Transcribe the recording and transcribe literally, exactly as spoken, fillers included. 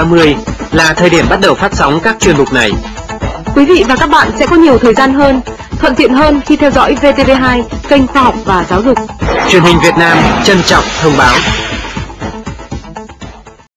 ba mươi là thời điểm bắt đầu phát sóng các chuyên mục này. Quý vị và các bạn sẽ có nhiều thời gian hơn, thuận tiện hơn khi theo dõi vê tê vê hai, kênh khoa học và giáo dục. Truyền hình Việt Nam trân trọng thông báo.